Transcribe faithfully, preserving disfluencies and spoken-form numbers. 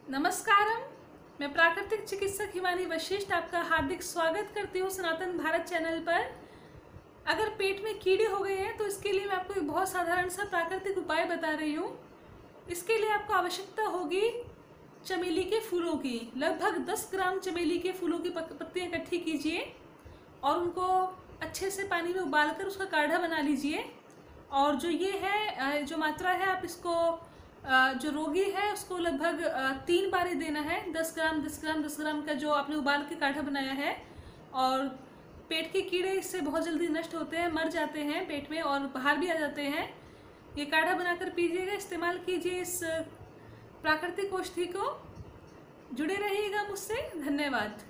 नमस्कारम। मैं प्राकृतिक चिकित्सक हिमानी वशिष्ठ आपका हार्दिक स्वागत करती हूँ सनातन भारत चैनल पर। अगर पेट में कीड़े हो गए हैं तो इसके लिए मैं आपको एक बहुत साधारण सा प्राकृतिक उपाय बता रही हूँ। इसके लिए आपको आवश्यकता होगी चमेली के फूलों की। लगभग दस ग्राम चमेली के फूलों की पत्तियाँ इकट्ठी कीजिए और उनको अच्छे से पानी में उबाल कर उसका काढ़ा बना लीजिए। और जो ये है, जो मात्रा है, आप इसको जो रोगी है उसको लगभग तीन बार देना है। दस ग्राम दस ग्राम दस ग्राम का जो आपने उबाल के काढ़ा बनाया है। और पेट के कीड़े इससे बहुत जल्दी नष्ट होते हैं, मर जाते हैं पेट में और बाहर भी आ जाते हैं। ये काढ़ा बनाकर पीजिएगा, इस्तेमाल कीजिए इस प्राकृतिक औषधि को। जुड़े रहिएगा मुझसे। धन्यवाद।